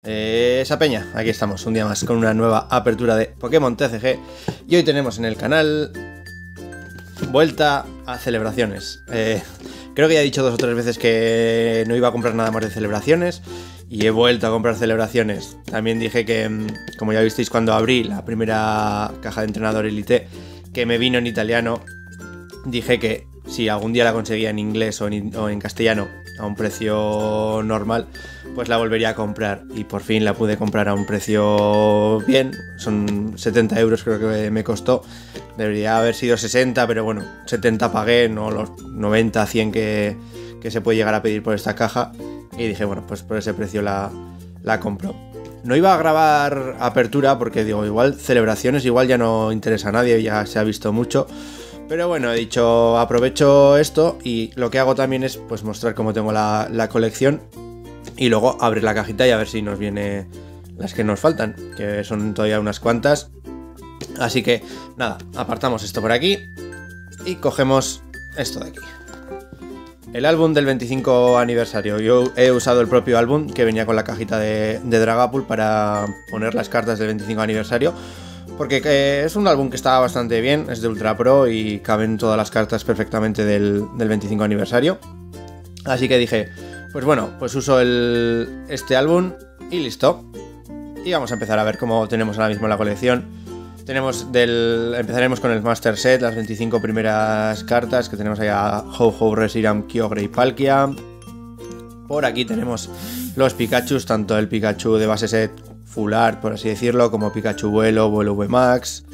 Esa peña, aquí estamos un día más con una nueva apertura de Pokémon TCG. Y hoy tenemos en el canal vuelta a celebraciones. Creo que ya he dicho 2 o 3 veces que no iba a comprar nada más de celebraciones y he vuelto a comprar celebraciones. También dije que, como ya visteis cuando abrí la primera caja de Entrenador Elite, que me vino en italiano, dije que si algún día la conseguía en inglés o en castellano a un precio normal, pues la volvería a comprar. Y por fin la pude comprar a un precio bien. Son 70 euros creo que me costó. Debería haber sido 60, pero bueno, 70 pagué, no los 90, 100 que se puede llegar a pedir por esta caja. Y dije, bueno, pues por ese precio la compro. No iba a grabar apertura porque digo, igual celebraciones igual ya no interesa a nadie, ya se ha visto mucho. Pero bueno, he dicho, aprovecho esto y lo que hago también es pues mostrar cómo tengo la colección y luego abrir la cajita y a ver si nos viene las que nos faltan, que son todavía unas cuantas. Así que nada, apartamos esto por aquí y cogemos esto de aquí. El álbum del 25 aniversario. Yo he usado el propio álbum que venía con la cajita de Dragapult para poner las cartas del 25 aniversario. Porque es un álbum que está bastante bien, es de Ultra Pro y caben todas las cartas perfectamente del 25 aniversario. Así que dije, pues bueno, pues uso este álbum y listo. Y vamos a empezar a ver cómo tenemos ahora mismo la colección. Empezaremos con el Master Set, las 25 primeras cartas que tenemos ahí a Ho-Oh, Reshiram, Kyogre y Palkia. Por aquí tenemos los Pikachus, tanto el Pikachu de base set Full Art, por así decirlo, como Pikachu Vuelo VMAX,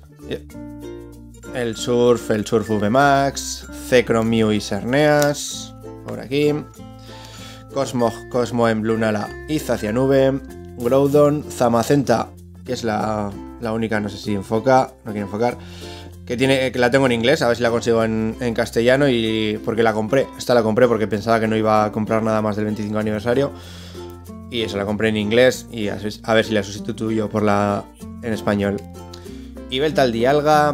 el Surf VMAX, Zekrom, Mew y Xerneas, por aquí, Cosmo en Lunala y Zacianube, Groudon, Zamacenta, que es la única, no sé si enfoca, no quiere enfocar, que la tengo en inglés, a ver si la consigo en castellano, y porque esta la compré porque pensaba que no iba a comprar nada más del 25 aniversario. Y eso, la compré en inglés y a ver si la sustituyo en español. Y Beltal Dialga.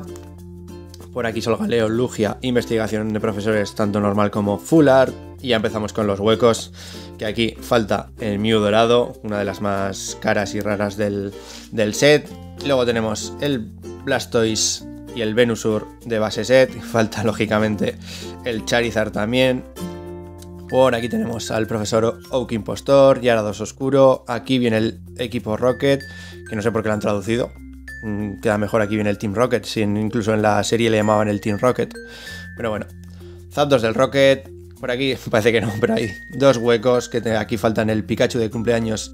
Por aquí Solgaleo, Lugia, investigación de profesores tanto normal como Full Art. Y ya empezamos con los huecos, que aquí falta el Mew dorado, una de las más caras y raras del set. Luego tenemos el Blastoise y el Venusaur de base set. Falta lógicamente el Charizard también. Por aquí tenemos al profesor Oak Impostor, Gyarados Oscuro. Aquí viene el equipo Rocket, que no sé por qué lo han traducido. Queda mejor aquí viene el Team Rocket, si incluso en la serie le llamaban el Team Rocket. Pero bueno, Zapdos del Rocket. Por aquí parece que no, pero hay 2 huecos, que aquí faltan el Pikachu de cumpleaños.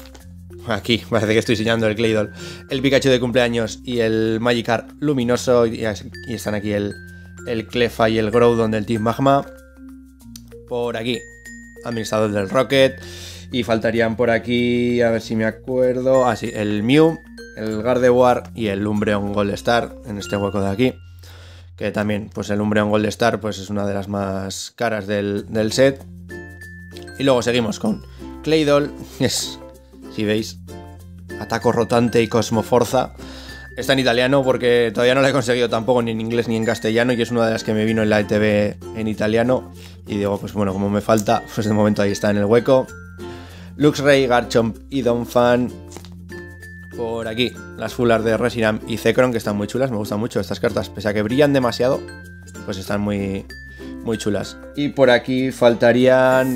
Aquí parece que estoy enseñando el Claydol. El Pikachu de cumpleaños y el Magikarp luminoso. Y están aquí el Cleffa y el Groudon del Team Magma. Por aquí, administrador del Rocket. Y faltarían por aquí, a ver si me acuerdo. Ah, sí, el Mew, el Gardevoir y el Umbreon Gold Star en este hueco de aquí. Que también, pues el Umbreon Gold Star pues es una de las más caras del set. Y luego seguimos con Claydol. Si veis, Ataco Rotante y Cosmoforza. Está en italiano porque todavía no la he conseguido tampoco ni en inglés ni en castellano, y es una de las que me vino en la ETB en italiano. Y digo, pues bueno, como me falta, pues de momento ahí está en el hueco. Luxray, Garchomp y Donphan. Por aquí, las Full Art de Reshiram y Zekrom, que están muy chulas, me gustan mucho estas cartas. Pese a que brillan demasiado, pues están muy chulas. Y por aquí faltarían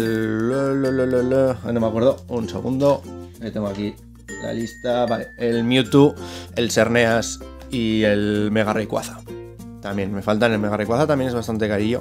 no me acuerdo, un segundo. Tengo aquí la lista, vale, el Mewtwo, el Xerneas y el Mega Rayquaza. También me faltan, el Mega Rayquaza también es bastante carillo.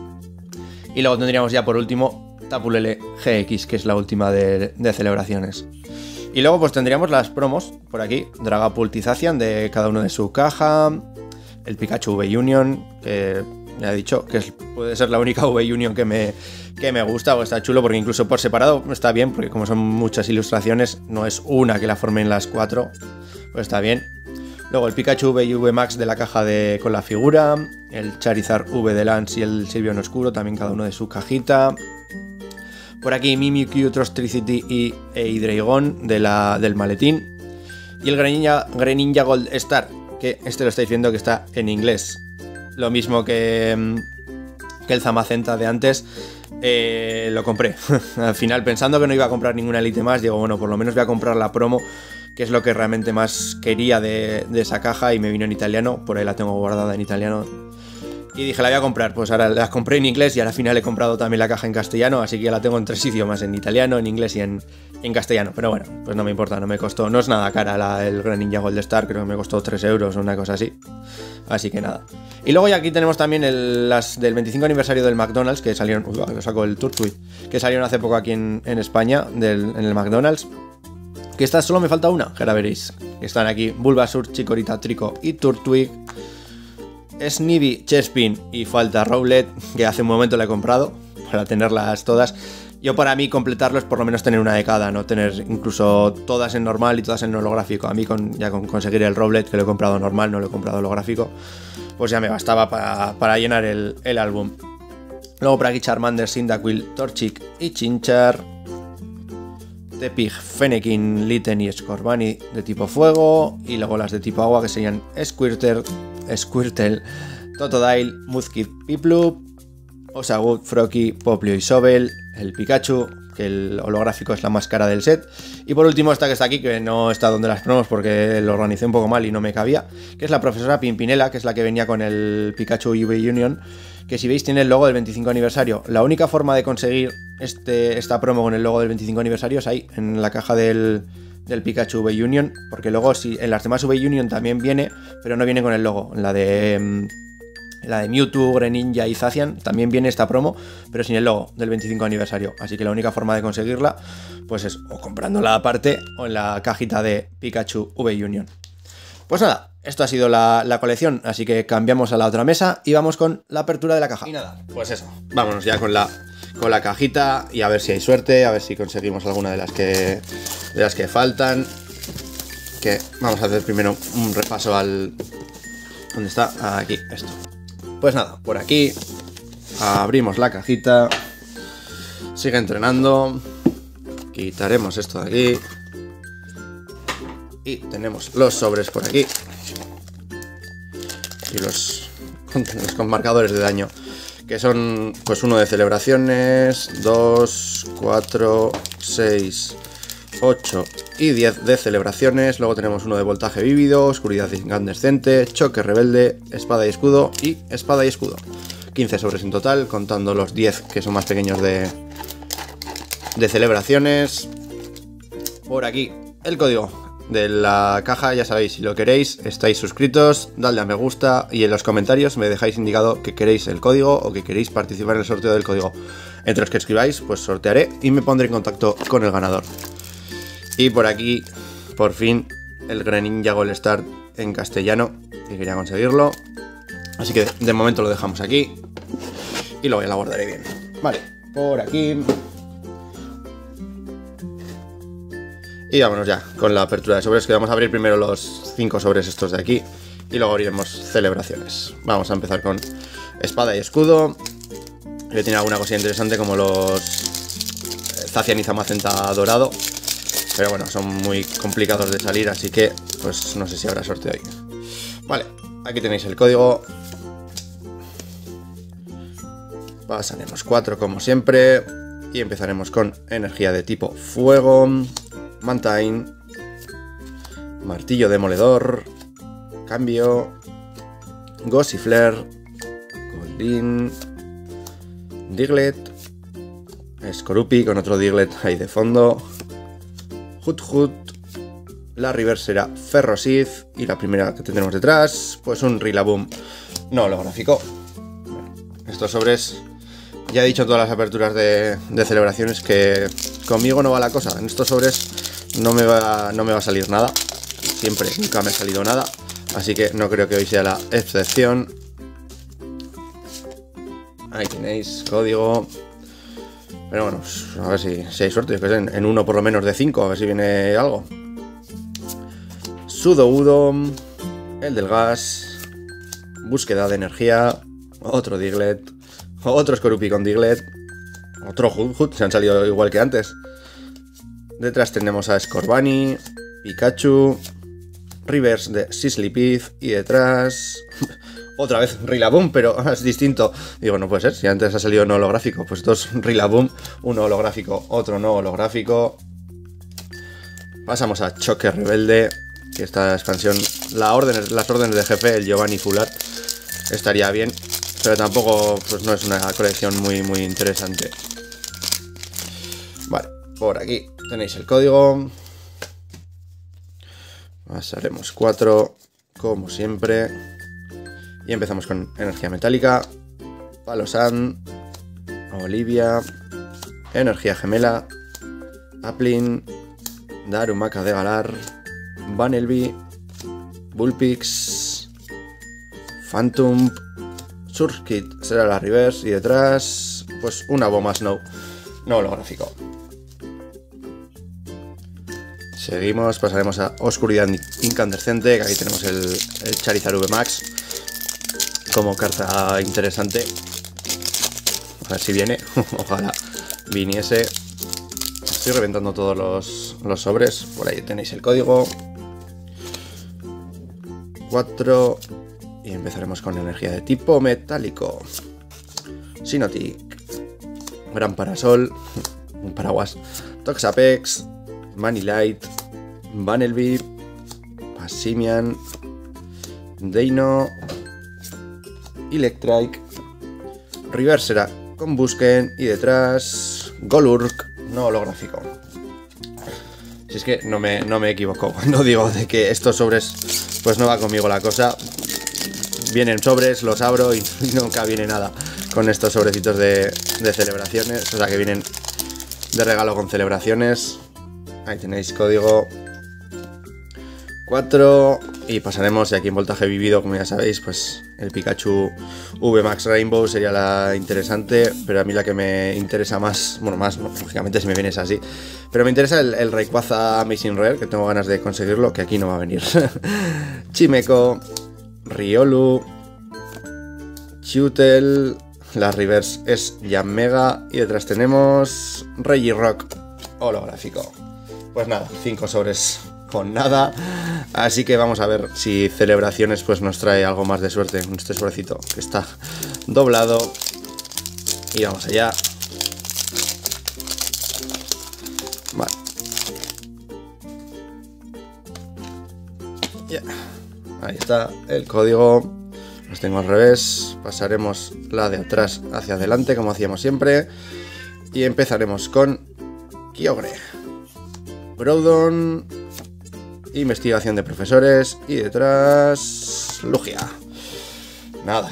Y luego tendríamos ya por último Tapu Lele GX, que es la última de celebraciones. Y luego pues tendríamos las promos por aquí, Dragapult y Zacian de cada uno de su caja, el Pikachu V-Union, que ya he dicho que puede ser la única V-Union que me gusta, o está chulo, porque incluso por separado está bien, porque como son muchas ilustraciones, no es una que la formen las 4, pues está bien. Luego el Pikachu V y V Max de la caja con la figura, el Charizard V de Lance y el Sylveon Oscuro, también cada uno de su cajita. Por aquí Mimikyu, Trostricity e Hydreigon del maletín. Y el Greninja Gold Star, que lo estáis viendo que está en inglés. Lo mismo que el Zamacenta de antes, lo compré. Al final, pensando que no iba a comprar ninguna Elite más, digo, bueno, por lo menos voy a comprar la promo, que es lo que realmente más quería de esa caja, y me vino en italiano, por ahí la tengo guardada en italiano. Y dije, la voy a comprar, pues ahora la compré en inglés y al final he comprado también la caja en castellano, así que ya la tengo en 3 idiomas, en italiano, en inglés y en castellano. Pero bueno, pues no me importa, no me costó, no es nada cara el Greninja Gold Star, creo que me costó 3 euros o una cosa así. Así que nada. Y luego ya aquí tenemos también las del 25 aniversario del McDonald's, que salieron, lo saco el Turtwig, que salieron hace poco aquí en España, en el McDonald's. Que esta solo me falta una, que ahora veréis. Están aquí Bulbasaur, Chikorita, Trico y Turtwig. Snivy, Chespin y falta Rowlet, que hace un momento la he comprado para tenerlas todas. Yo, para mí, completarlo es por lo menos tener una de cada, no tener incluso todas en normal y todas en holográfico. A mí con conseguir el Rowlet, que lo he comprado normal, no lo he comprado holográfico, pues ya me bastaba para llenar el álbum. Luego por aquí Charmander, Cyndaquil, Torchic y Chinchar. Tepig, Fennekin, Litten y Scorbunny de tipo fuego. Y luego las de tipo agua, que serían Squirtle, Totodile, Mudkip, Piplup, Osagood, Froakie, Poplio y Sobel, el Pikachu, que el holográfico es la más cara del set. Y por último esta que está aquí, que no está donde las promos porque lo organicé un poco mal y no me cabía, que es la profesora Pimpinela, que es la que venía con el Pikachu UV Union, que si veis tiene el logo del 25 aniversario. La única forma de conseguir esta promo con el logo del 25 aniversario es ahí, en la caja del Pikachu V Union, porque luego en las demás V Union también viene, pero no viene con el logo. En la de Mewtwo, Greninja y Zacian también viene esta promo, pero sin el logo del 25 aniversario. Así que la única forma de conseguirla, pues es o comprándola aparte o en la cajita de Pikachu V Union. Pues nada, esto ha sido la colección, así que cambiamos a la otra mesa y vamos con la apertura de la caja. Y nada, pues eso, vámonos ya con la cajita y a ver si hay suerte, a ver si conseguimos alguna de las que faltan. Que vamos a hacer primero un repaso al... ¿Dónde está? Aquí, esto. Pues nada, por aquí abrimos la cajita. Sigue entrenando. Quitaremos esto de aquí. Y tenemos los sobres por aquí. Y los con marcadores de daño, que son pues uno de celebraciones, 2, 4, 6, 8 y 10 de celebraciones. Luego tenemos uno de voltaje vívido, oscuridad incandescente, choque rebelde, espada y escudo y espada y escudo. 15 sobres en total, contando los 10 que son más pequeños de celebraciones. Por aquí el código de la caja, ya sabéis, si lo queréis, estáis suscritos, dadle a me gusta y en los comentarios me dejáis indicado que queréis el código o que queréis participar en el sorteo del código. Entre los que escribáis, pues sortearé y me pondré en contacto con el ganador. Y por aquí, por fin, el Greninja Gold Star en castellano, que quería conseguirlo. Así que de momento lo dejamos aquí y lo guardaré bien. Vale, por aquí. Y vámonos ya con la apertura de sobres, que vamos a abrir primero los 5 sobres estos de aquí y luego abriremos celebraciones. Vamos a empezar con espada y escudo, que tiene alguna cosilla interesante como los Zacian y Zamacenta dorado, pero bueno, son muy complicados de salir, así que pues no sé si habrá sorteo hoy. Vale, aquí tenéis el código. Pasaremos 4 como siempre y empezaremos con energía de tipo fuego, Mantine, martillo demoledor, cambio, Gossifleur, Goldeen, Diglett, Skorupi con otro Diglett ahí de fondo, Hoot, la reverse será Ferroseed y la primera que tendremos detrás, pues un Rillaboom no holográfico. Bueno, estos sobres, ya he dicho en todas las aperturas de celebraciones que conmigo no va la cosa. En estos sobres no me va a salir nada. Siempre, nunca me ha salido nada. Así que no creo que hoy sea la excepción. Ahí tenéis código. Pero bueno, pues a ver si hay suerte. Que en uno por lo menos de 5, a ver si viene algo. Sudowoodo, el del gas, búsqueda de energía, otro Diglett, otro Skorupi con Diglett, otro Hoot, se han salido igual que antes. Detrás tenemos a Scorbunny, Pikachu, reverse de Sisleypith y detrás Otra vez Rillaboom, pero es distinto. Digo, no puede ser, si antes ha salido no holográfico. Pues dos Rillaboom, uno holográfico, otro no holográfico. Pasamos a Choque Rebelde, que esta expansión, las órdenes de jefe, el Giovanni Fular, estaría bien, pero tampoco, pues no es una colección muy interesante. Vale, por aquí tenéis el código. Pasaremos 4, como siempre. Y empezamos con energía metálica, Palossand, Olivia, energía gemela, Applin, Darumaka de Galar, Bunnelby, Bullpix, Phantom, Surskit será la reverse y detrás, pues una bomba Snow, no holográfico. Seguimos, pasaremos a Oscuridad Incandescente, que aquí tenemos el Charizard VMAX como carta interesante. A ver si viene, ojalá viniese. Estoy reventando todos los sobres, por ahí tenéis el código. 4 y empezaremos con energía de tipo metálico. Sinotic, Gran Parasol, un paraguas, Toxapex, Manilight, Bunnelby, Passimian, Deino, Electrike, Reversera con Busken y detrás Golurk, no holográfico. Si es que no me equivoco cuando digo de que estos sobres pues no va conmigo la cosa. Vienen sobres, los abro y nunca viene nada con estos sobrecitos de celebraciones, o sea que vienen de regalo con celebraciones. Ahí tenéis código 4 y pasaremos, y aquí en voltaje vivido, como ya sabéis, pues el Pikachu VMAX Rainbow sería la interesante, pero a mí la que me interesa más, bueno, más, no, lógicamente si me vienes así, pero me interesa el Rayquaza Amazing Rare, que tengo ganas de conseguirlo, que aquí no va a venir. Chimeco, Riolu, Chutel, la reverse es Yanmega y detrás tenemos Regirock holográfico. Pues nada, 5 sobres con nada, así que vamos a ver si celebraciones pues nos trae algo más de suerte con este sobrecito que está doblado. Y vamos allá. Vale. Yeah. Ahí está el código. Los tengo al revés. Pasaremos la de atrás hacia adelante como hacíamos siempre. Y empezaremos con Kyogre, Groudon, investigación de profesores y detrás Lugia. Nada.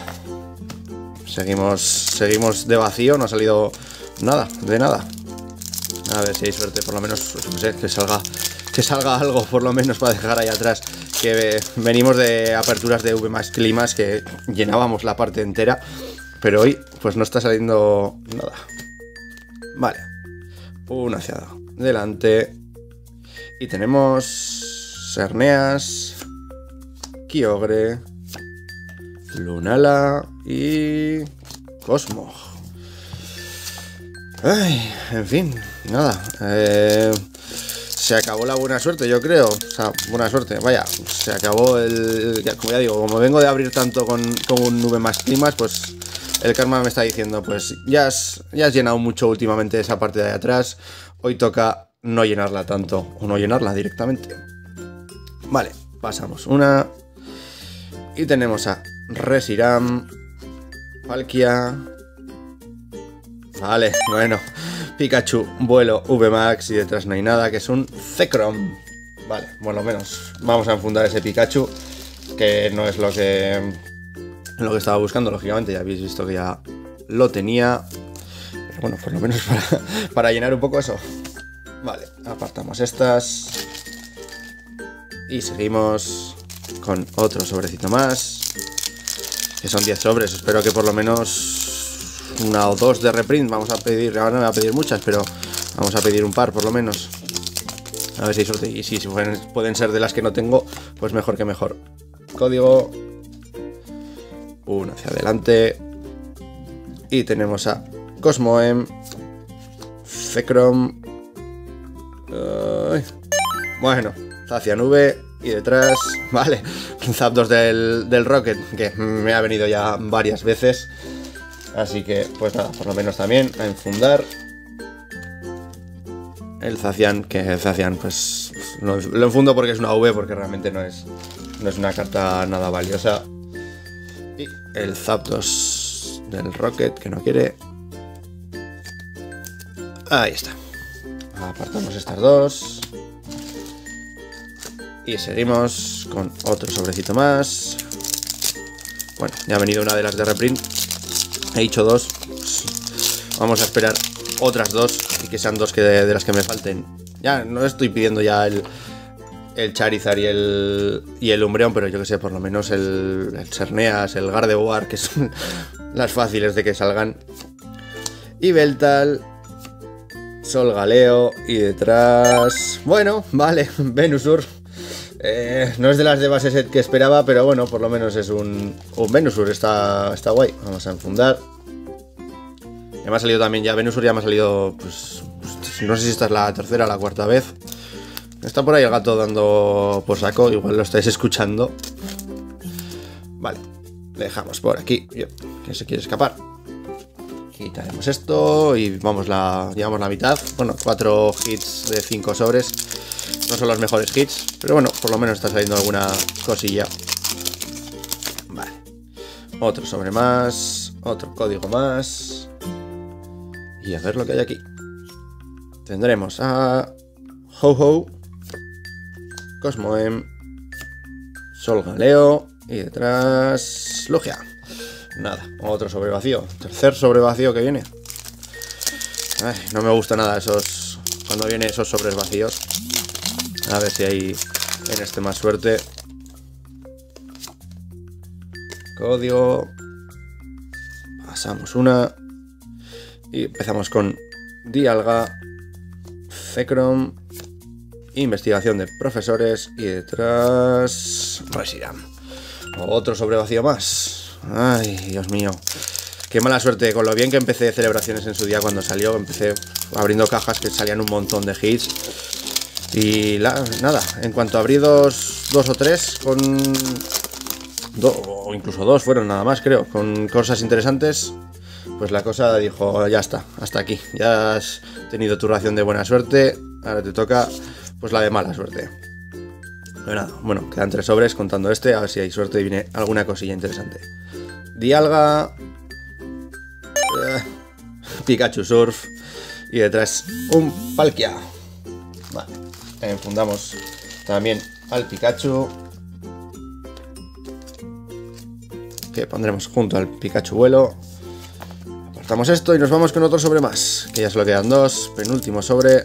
Seguimos de vacío, no ha salido nada, de nada. A ver si hay suerte, por lo menos, no sé, que salga algo por lo menos para dejar ahí atrás. Que venimos de aperturas de VMAX Climas que llenábamos la parte entera, pero hoy pues no está saliendo nada. Vale, uno hacia adelante y tenemos Cerneas, Kyogre, Lunala y Cosmog. Ay, en fin, nada. Se acabó la buena suerte, yo creo. O sea, buena suerte, vaya. Se acabó como ya digo, como vengo de abrir tanto con un VMAX Climas, pues el karma me está diciendo, pues ya has llenado mucho últimamente esa parte de ahí atrás. Hoy toca no llenarla tanto, o no llenarla directamente. Vale, pasamos una. Y tenemos a Reshiram, Palkia. Vale, bueno. Pikachu, vuelo, VMAX y detrás no hay nada, que es un Zekrom. Vale, bueno, menos vamos a enfundar ese Pikachu, que no es lo que estaba buscando, lógicamente, ya habéis visto que ya lo tenía. Pero bueno, por lo menos para llenar un poco eso. Vale, apartamos estas. Y seguimos con otro sobrecito más, que son 10 sobres, espero que por lo menos una o dos de reprint. Vamos a pedir, ahora no voy a pedir muchas, pero vamos a pedir un par por lo menos. A ver si hay suerte. Y si pueden ser de las que no tengo, pues mejor que mejor. Código. Uno hacia adelante. Y tenemos a Cosmoem, Zekrom. Bueno, Zacian V. Y detrás, vale, Zapdos del Rocket, que me ha venido ya varias veces. Así que, pues nada, por lo menos también a enfundar. El Zacian, que el Zacian, pues lo enfundo porque es una V, porque realmente no es una carta nada valiosa. Y el Zapdos del Rocket, que no quiere. Ahí está. Apartamos estas dos. Y seguimos con otro sobrecito más. Bueno, ya ha venido una de las de reprint. He dicho dos. Vamos a esperar otras dos. Y que sean dos de las que me falten. Ya no estoy pidiendo ya el Charizard y el Umbreon, pero yo que sé, por lo menos el Xerneas, el Gardevoir, que son las fáciles de que salgan. Y Beltal, Solgaleo y detrás... Bueno, vale, Venusaur. No es de las de base set que esperaba, pero bueno, por lo menos es un Venusaur, está guay. Vamos a enfundar. Ya me ha salido también, ya Venusaur ya me ha salido, pues no sé si esta es la tercera o la cuarta vez. Está por ahí el gato dando por saco, igual lo estáis escuchando. Vale, le dejamos por aquí, que se quiere escapar. Quitaremos esto y llevamos la mitad. Bueno, 4 hits de 5 sobres. No son los mejores hits, pero bueno, por lo menos está saliendo alguna cosilla. Vale. Otro sobre más. Otro código más. Y a ver lo que hay aquí. Tendremos a Ho-Ho, Cosmoem, Solgaleo y detrás Lugia. Nada, otro sobre vacío. Tercer sobre vacío que viene. Ay, no me gusta nada esos... Cuando vienen esos sobres vacíos. A ver si hay en este más suerte. Código. Pasamos una. Y empezamos con Dialga, Zekrom, investigación de profesores y detrás Reshiram. Otro sobre vacío más. Ay, Dios mío. Qué mala suerte. Con lo bien que empecé celebraciones en su día cuando salió. Empecé abriendo cajas que salían un montón de hits. Y nada, en cuanto abrí dos o tres con... o incluso dos fueron nada más, creo. Con cosas interesantes. Pues la cosa dijo, ya está, hasta aquí. Ya has tenido tu ración de buena suerte. Ahora te toca pues la de mala suerte. Pero nada, bueno, quedan 3 sobres contando este. A ver si hay suerte y viene alguna cosilla interesante. Dialga, Pikachu Surf y detrás un Palkia. Vale, enfundamos también al Pikachu, que pondremos junto al Pikachu vuelo. Apartamos esto y nos vamos con otro sobre más, que ya solo quedan 2. Penúltimo sobre.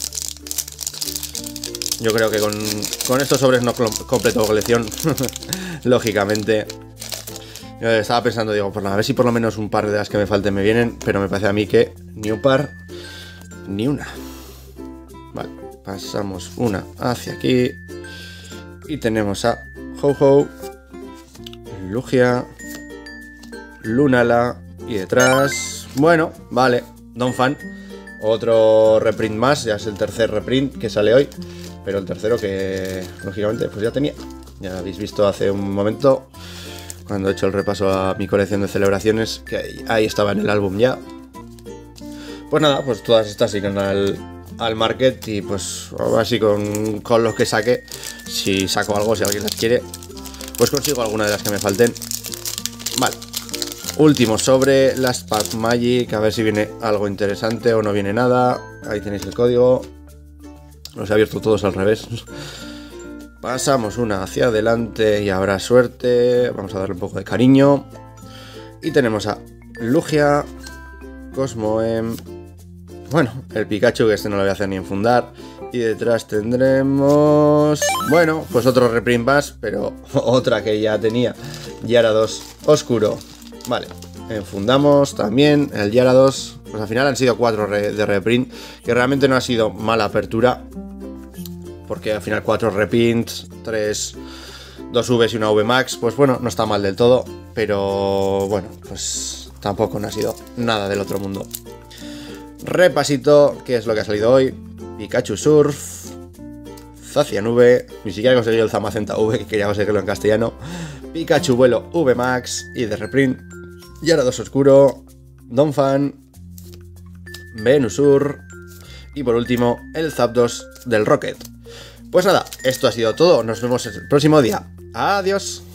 Yo creo que con estos sobres no completo colección. Lógicamente. Yo estaba pensando, digo, a ver si por lo menos un par de las que me falten me vienen. Pero me parece a mí que ni un par, ni una. Vale, pasamos una hacia aquí. Y tenemos a Ho-Ho, Lugia, Lunala y detrás... Bueno, vale, Donphan. Otro reprint más, ya es el tercer reprint que sale hoy. Pero el tercero que, lógicamente, pues ya tenía. Ya habéis visto hace un momento, cuando he hecho el repaso a mi colección de celebraciones, que ahí estaba en el álbum ya. Pues nada, pues todas estas irán al market y pues así con lo que saque, si saco algo, si alguien las quiere, pues consigo alguna de las que me falten. Vale. Último sobre, las Pack Magic, a ver si viene algo interesante o no viene nada. Ahí tenéis el código. Los he abierto todos al revés. Pasamos una hacia adelante y habrá suerte. Vamos a darle un poco de cariño. Y tenemos a Lugia, Cosmoem. Bueno, el Pikachu, que este no lo voy a hacer ni enfundar. Y detrás tendremos... Bueno, pues otro reprint más, pero otra que ya tenía. Gyarados Oscuro. Vale, enfundamos también el Gyarados. Pues al final han sido 4 de reprint, que realmente no ha sido mala apertura. Porque al final 4 reprints, 2 Vs y una V Max, pues bueno, no está mal del todo. Pero bueno, pues tampoco no ha sido nada del otro mundo. Repasito, ¿qué es lo que ha salido hoy? Pikachu Surf, Zacianube, ni siquiera he conseguido el Zamacenta V, que quería conseguirlo en castellano, Pikachu Vuelo V Max y de reprint, Gyarados Oscuro, Donphan, Venusaur y por último el Zapdos del Rocket. Pues nada, esto ha sido todo, nos vemos el próximo día. Adiós.